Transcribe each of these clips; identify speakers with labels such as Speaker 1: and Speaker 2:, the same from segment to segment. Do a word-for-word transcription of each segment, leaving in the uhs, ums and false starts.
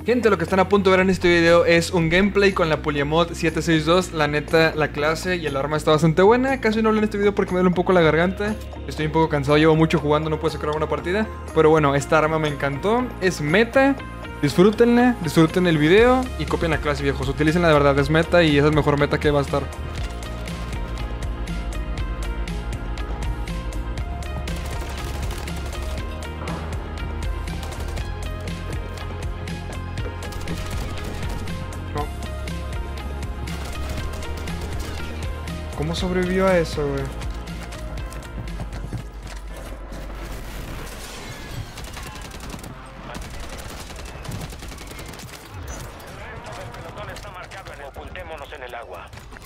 Speaker 1: Gente, lo que están a punto de ver en este video es un gameplay con la Puliamod siete seis dos. La neta, la clase y el arma está bastante buena. Casi no hablo en este video porque me duele un poco la garganta. Estoy un poco cansado, llevo mucho jugando, no puedo sacar una partida. Pero bueno, esta arma me encantó. Es meta. Disfrútenla, disfruten el video y copien la clase, viejos. Utilícenla, de verdad, es meta y esa es la mejor meta que va a estar. No. ¿Cómo sobrevivió a eso, güey?
Speaker 2: Ocultémonos en el agua.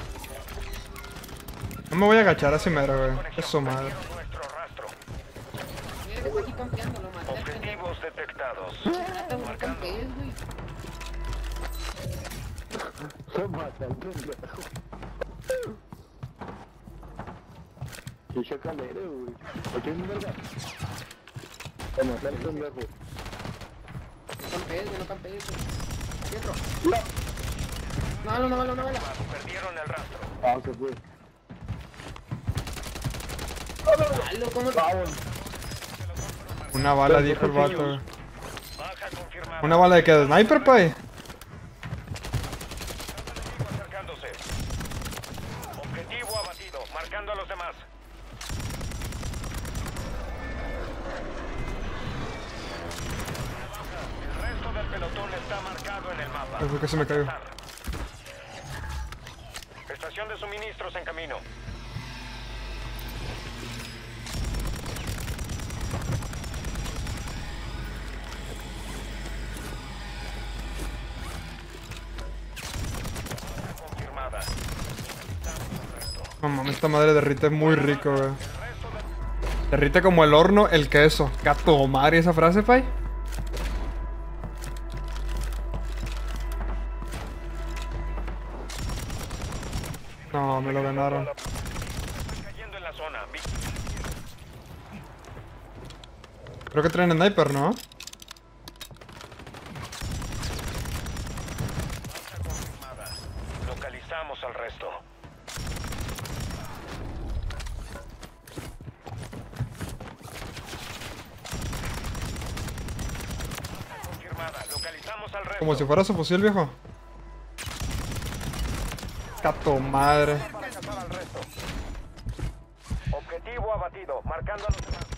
Speaker 1: No me voy a agachar así mero, güey. Eso, madre.
Speaker 2: Nuestro rastro.
Speaker 3: Mira que está aquí campeando, lo maté.
Speaker 2: Objetivos detectados.
Speaker 3: Mata un campeón, güey.
Speaker 4: Se mata el pendejo. Y chacalero, güey. Aquí es verdad. Se mata el pendejo.
Speaker 3: No campees, güey, no campees, güey. Aquí otro. No, no, no, no, no, no.
Speaker 2: Perdieron el rastro.
Speaker 4: Ah, se fue.
Speaker 3: Malo, ¿cómo te...
Speaker 4: Vamos.
Speaker 1: Una bala, dijo el vato, güey.
Speaker 2: Baja confirmada.
Speaker 1: Una bala de qué, de sniper, pay.
Speaker 2: Acercándose. Objetivo abatido. Marcando a los demás. El resto del pelotón está marcado en el mapa.
Speaker 1: Ay, fue que se me cayó.
Speaker 2: Estación de suministros en camino. Confirmada.
Speaker 1: No mames, esta madre derrite muy rico, güey. Derrite como el horno el queso. Gato madre esa frase, pay. No, me lo ganaron.
Speaker 2: Están cayendo en la zona. Vi-
Speaker 1: Creo que traen sniper, ¿no?
Speaker 2: confirmada. Localizamos al resto. Confirmada. Localizamos al resto.
Speaker 1: Como si fuera su fusil, viejo. Gato madre.
Speaker 2: Para cazar al resto. Objetivo abatido. Marcando a los demás.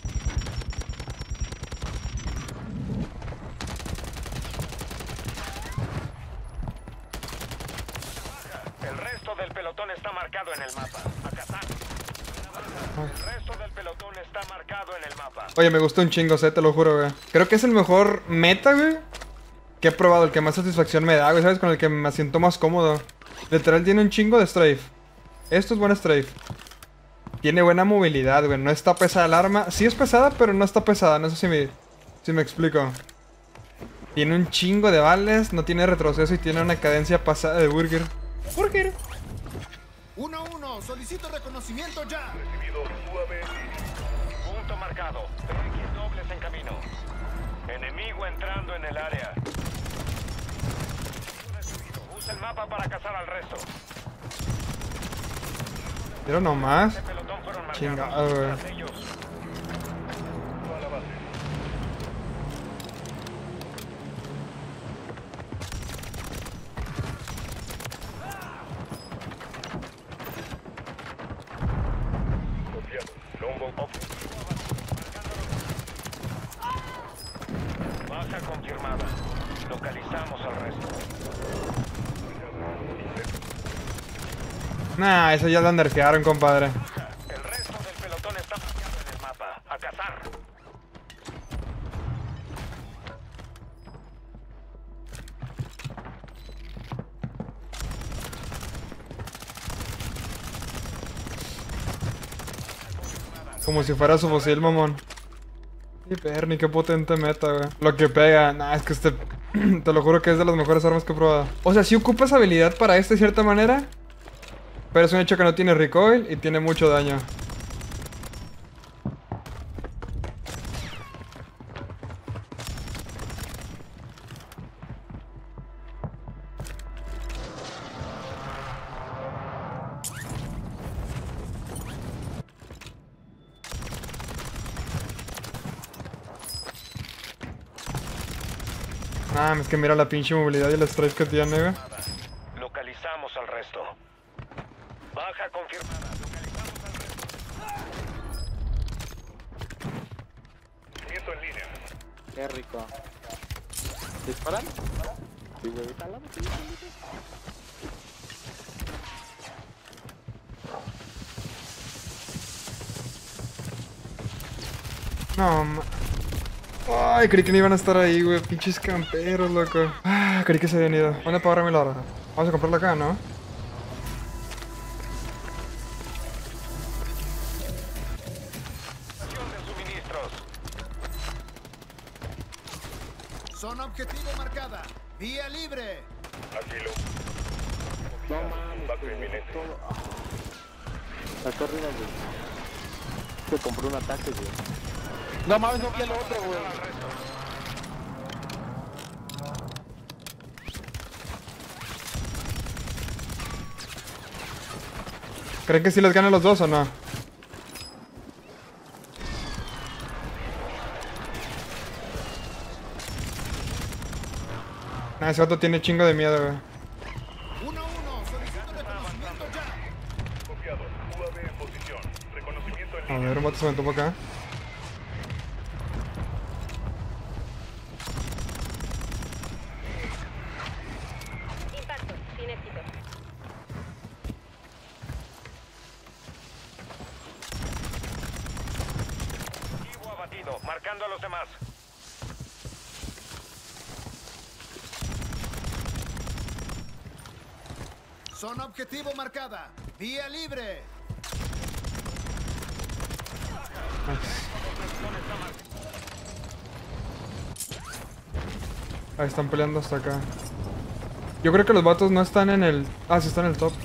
Speaker 2: El resto del pelotón está marcado en el mapa. A cazar. El resto del pelotón está marcado en el mapa.
Speaker 1: Oye, me gustó un chingo, sé, te lo juro, güey. Creo que es el mejor meta, güey, que he probado, el que más satisfacción me da, güey, ¿sabes? Con el que me siento más cómodo. Literal tiene un chingo de strafe. Esto es buen strafe. Tiene buena movilidad, güey. No está pesada el arma. Sí es pesada, pero no está pesada. No sé si me, si me explico. Tiene un chingo de balas, no tiene retroceso y tiene una cadencia pasada de burger. Burger.
Speaker 5: uno uno, solicito reconocimiento ya.
Speaker 2: Punto marcado. P X dobles en camino. Enemigo entrando en el área. Usa el mapa para cazar al resto.
Speaker 1: Pero nomás.
Speaker 2: Este pelotón fueron marcados.
Speaker 1: Chingado, güey.
Speaker 2: Tras ellos. Baja confirmada. Localizamos al resto.
Speaker 1: Nah, eso ya lo nerfearon, compadre.
Speaker 2: El resto del pelotón está marcado en el mapa. A cazar.
Speaker 1: Como si fuera su fusil, mamón. Y perni, qué potente meta, güey. Lo que pega, nah, es que este... te lo juro que es de las mejores armas que he probado. O sea, sí ocupas habilidad para este de cierta manera, pero es un hecho que no tiene recoil y tiene mucho daño. Ah, es que mira la pinche movilidad y el strike que tiene, güey.
Speaker 2: Localizamos al resto. Baja confirmada. Localizamos al resto. Siguiendo en línea.
Speaker 4: Qué rico. ¿Disparan? Sí, güey, está al lado, sí, sí, sí.
Speaker 1: No, ma... Ay, creí que no iban a estar ahí, güey. Pinches camperos, loco. Ah, creí que se habían ido. ¿Dónde puedo agarrar mi lora? Vamos a comprarla acá, ¿no?
Speaker 2: Estación de suministros.
Speaker 5: Zona objetivo marcada. Vía libre.
Speaker 2: Asilo.
Speaker 4: No mames,
Speaker 2: Impacto
Speaker 4: güey,
Speaker 2: inminente.
Speaker 4: todo. Ah. Acá arriba, güey. Se compró un ataque, güey. No mames, no vi el otro, güey.
Speaker 1: ¿Creen que sí les ganan los dos o no? Nah, ese vato tiene chingo de miedo, güey.
Speaker 5: uno uno. Solicito reconocimiento ya.
Speaker 2: Confiado. U A V en posición. Reconocimiento en
Speaker 1: A ver, un vato se aventó por acá.
Speaker 6: Impacto, sin éxito.
Speaker 2: Objetivo abatido. Marcando a los demás.
Speaker 5: Zona objetivo marcada. Vía libre.
Speaker 1: Ahí están peleando hasta acá. Yo creo que los vatos no están en el... Ah, sí están en el top.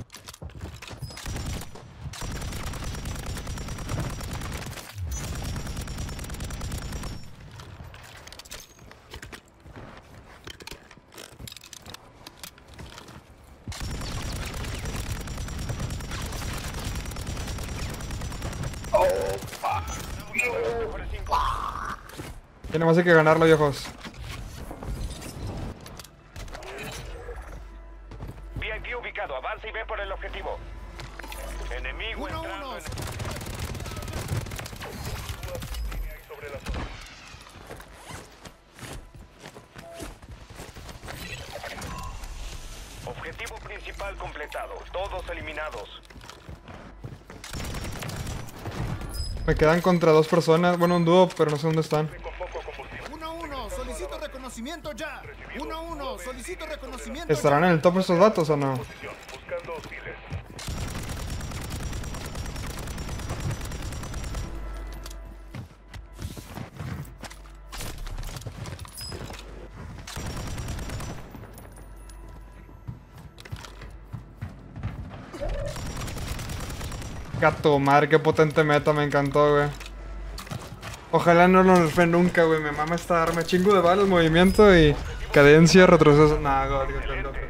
Speaker 1: Tiene más que ganarlo, viejos.
Speaker 2: V I P ubicado. Avanza y ve por el objetivo. Enemigo
Speaker 5: uno
Speaker 2: entrando
Speaker 5: uno.
Speaker 2: en... sobre la zona. Objetivo principal completado. Todos eliminados.
Speaker 1: Me quedan contra dos personas. Bueno, un dúo, pero no sé dónde están.
Speaker 2: Con poco combustible.
Speaker 5: uno uno. Solicito reconocimiento ya. uno uno. Solicito reconocimiento
Speaker 1: ¿Estarán en el top estos datos o no?
Speaker 2: Posición. Buscando hostiles.
Speaker 1: Gato madre, qué potente meta, me encantó, güey. Ojalá no lo nerfeen nunca, güey. Me mama esta arma. Chingo de balas, movimiento y cadencia, retroceso. Nah, God, God, God, God.